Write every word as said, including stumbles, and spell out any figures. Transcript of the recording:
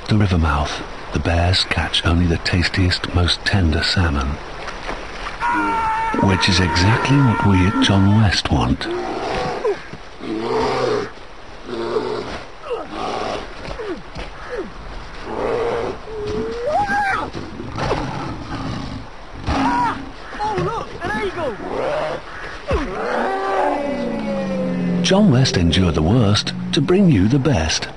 the river mouth, the bears catch only the tastiest, most tender salmon. Which is exactly what we at John West want. John West endured the worst to bring you the best.